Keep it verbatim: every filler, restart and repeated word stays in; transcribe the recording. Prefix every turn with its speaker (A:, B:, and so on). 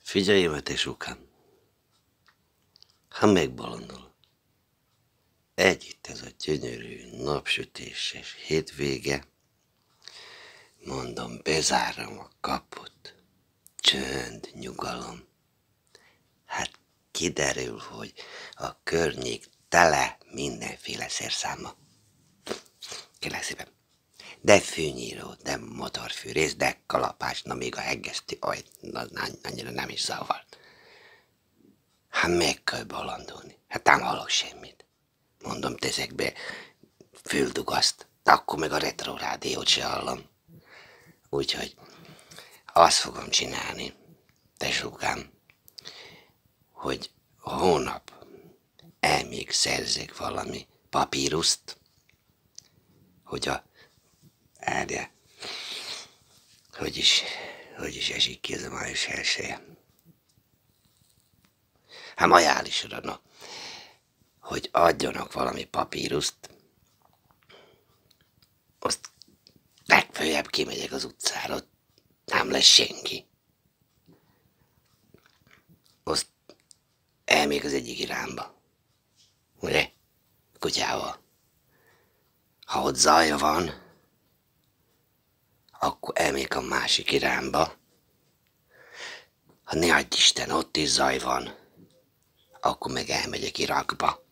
A: Figyelj, Metesukám, ha megbolondol, együtt ez a gyönyörű, napsütéses hétvége, mondom, bezárom a kaput, csönd, nyugalom. Hát kiderül, hogy a környék tele mindenféle szerszáma. Kérlek szépen. De fűnyíró, de motorfűrész, de kalapács, na még a hegesztő, aj, na, annyira nem is zavart. Hát meg kell bolondulni, hát nem hallok semmit. Mondom, teszek be füldugaszt, de akkor meg a retro rádiót se hallom. Úgyhogy azt fogom csinálni, tesókám, hogy hónap elmég szerzek valami papíruszt, hogy a erre, hogy is, hogy is esik ki ez a május elsője. Hát majálisra, no, hogy adjanak valami papíruszt, azt legfőjebb kimegyek az utcára, nem lesz senki. Azt elmék az egyik irányba, ugye, kutyával. Ha ott zaj van, akkor elmék a másik irányba. Ha ne adj Isten, ott is zaj van, akkor meg elmegyek Irakba.